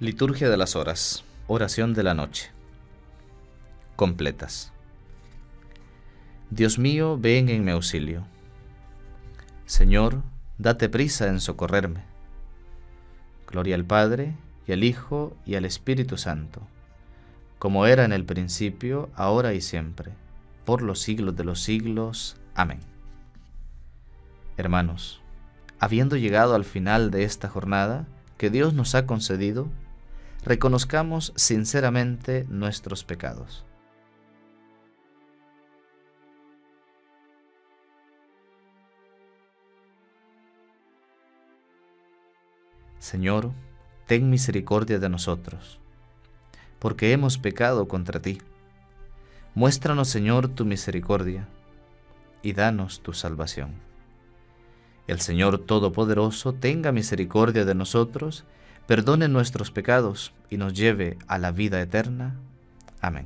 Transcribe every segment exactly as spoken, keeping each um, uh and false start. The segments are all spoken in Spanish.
Liturgia de las horas. Oración de la noche. Completas. Dios mío, ven en mi auxilio. Señor, date prisa en socorrerme. Gloria al Padre, y al Hijo, y al Espíritu Santo, como era en el principio, ahora y siempre, por los siglos de los siglos. Amén. Hermanos, habiendo llegado al final de esta jornada que Dios nos ha concedido, reconozcamos sinceramente nuestros pecados. Señor, ten misericordia de nosotros, porque hemos pecado contra ti. Muéstranos, Señor, tu misericordia, y danos tu salvación. El Señor Todopoderoso tenga misericordia de nosotros, perdone nuestros pecados y nos lleve a la vida eterna. Amén.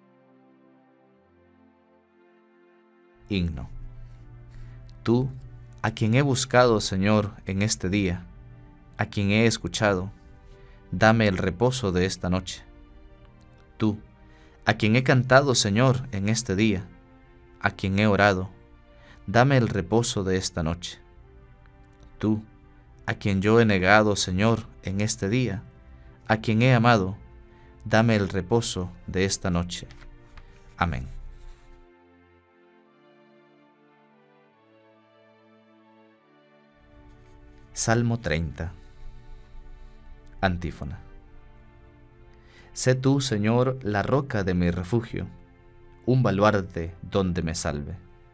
Himno. Tú, a quien he buscado, Señor, en este día, a quien he escuchado, dame el reposo de esta noche. Tú, a quien he cantado, Señor, en este día, a quien he orado, dame el reposo de esta noche. Tú, a quien yo he negado, Señor, en este día, a quien he amado, dame el reposo de esta noche. Amén. Salmo treinta. Antífona. Sé tú, Señor, la roca de mi refugio, un baluarte donde me salve.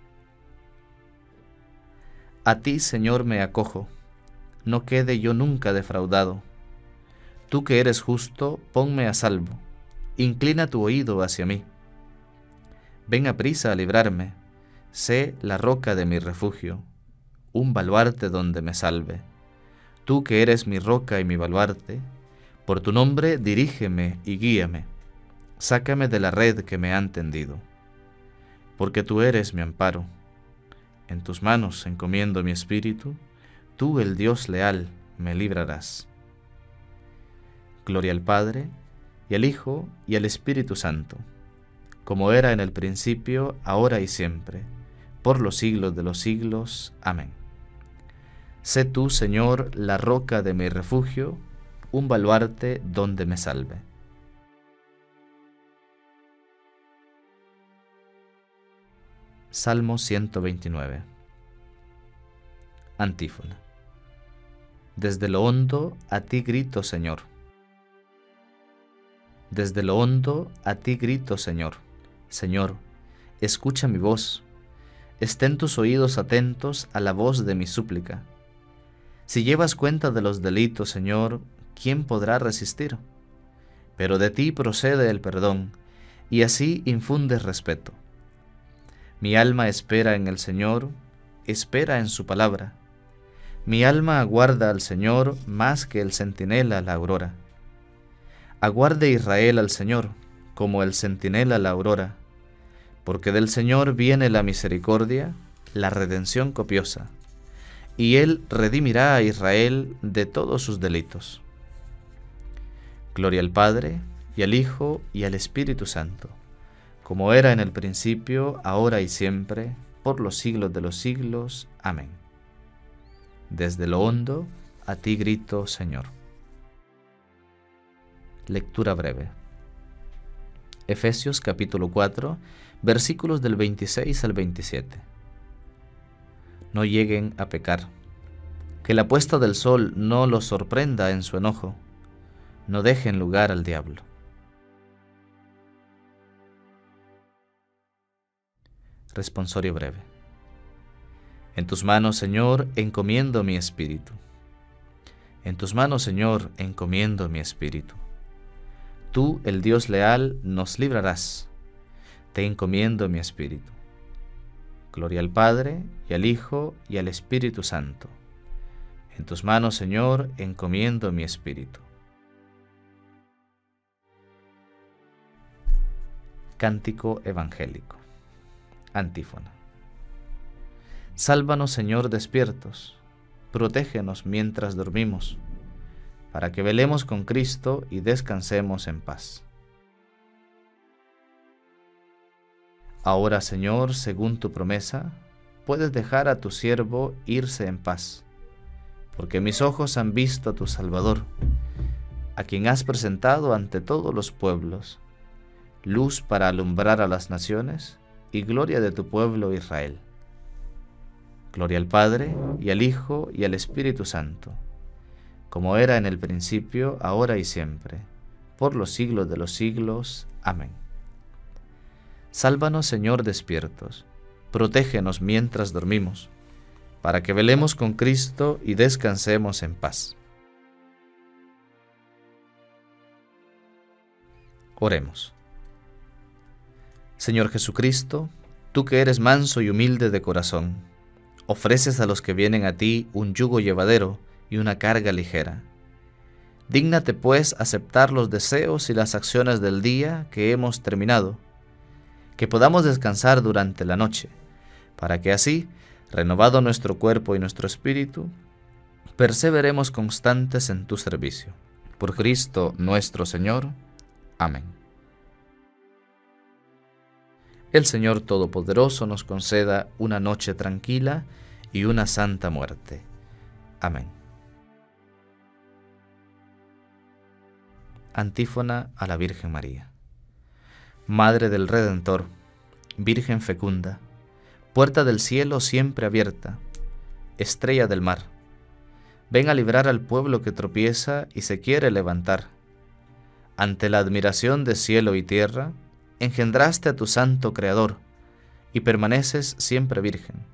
A ti, Señor, me acojo, no quede yo nunca defraudado. Tú que eres justo, ponme a salvo, inclina tu oído hacia mí. Ven aprisa a librarme, sé la roca de mi refugio, un baluarte donde me salve. Tú que eres mi roca y mi baluarte, por tu nombre dirígeme y guíame, sácame de la red que me han tendido. Porque tú eres mi amparo, en tus manos encomiendo mi espíritu, tú, el Dios leal, me librarás. Gloria al Padre, y al Hijo, y al Espíritu Santo, como era en el principio, ahora y siempre, por los siglos de los siglos. Amén. Sé tú, Señor, la roca de mi refugio, un baluarte donde me salve. Salmo ciento veintinueve. Antífona. Desde lo hondo a ti grito, Señor. Desde lo hondo a ti grito, Señor. Señor, escucha mi voz. Estén tus oídos atentos a la voz de mi súplica. Si llevas cuenta de los delitos, Señor, ¿quién podrá resistir? Pero de ti procede el perdón, y así infundes respeto. Mi alma espera en el Señor, espera en su palabra. Mi alma aguarda al Señor más que el centinela la aurora. Aguarde Israel al Señor, como el centinela la aurora, porque del Señor viene la misericordia, la redención copiosa, y Él redimirá a Israel de todos sus delitos. Gloria al Padre, y al Hijo, y al Espíritu Santo, como era en el principio, ahora y siempre, por los siglos de los siglos. Amén. Desde lo hondo, a ti grito, Señor. Lectura breve. Efesios capítulo cuatro, versículos del veintiséis al veintisiete. No lleguen a pecar, que la puesta del sol no los sorprenda en su enojo, no dejen lugar al diablo. Responsorio breve. En tus manos, Señor, encomiendo mi espíritu. En tus manos, Señor, encomiendo mi espíritu. Tú, el Dios leal, nos librarás. Te encomiendo mi espíritu. Gloria al Padre, y al Hijo, y al Espíritu Santo. En tus manos, Señor, encomiendo mi espíritu. Cántico evangélico. Antífona. Sálvanos, Señor, despiertos, protégenos mientras dormimos, para que velemos con Cristo y descansemos en paz. Ahora, Señor, según tu promesa, puedes dejar a tu siervo irse en paz, porque mis ojos han visto a tu Salvador, a quien has presentado ante todos los pueblos, luz para alumbrar a las naciones y gloria de tu pueblo Israel. Gloria al Padre, y al Hijo, y al Espíritu Santo, como era en el principio, ahora y siempre, por los siglos de los siglos. Amén. Sálvanos, Señor, despiertos, protégenos mientras dormimos, para que velemos con Cristo y descansemos en paz. Oremos. Señor Jesucristo, tú que eres manso y humilde de corazón, ofreces a los que vienen a ti un yugo llevadero y una carga ligera. Dígnate, pues, aceptar los deseos y las acciones del día que hemos terminado, que podamos descansar durante la noche, para que así, renovado nuestro cuerpo y nuestro espíritu, perseveremos constantes en tu servicio. Por Cristo nuestro Señor. Amén. El Señor Todopoderoso nos conceda una noche tranquila y una santa muerte. Amén. Antífona a la Virgen María. Madre del Redentor, Virgen fecunda, puerta del cielo siempre abierta, estrella del mar, ven a librar al pueblo que tropieza y se quiere levantar. Ante la admiración de cielo y tierra, engendraste a tu santo Creador, y permaneces siempre virgen.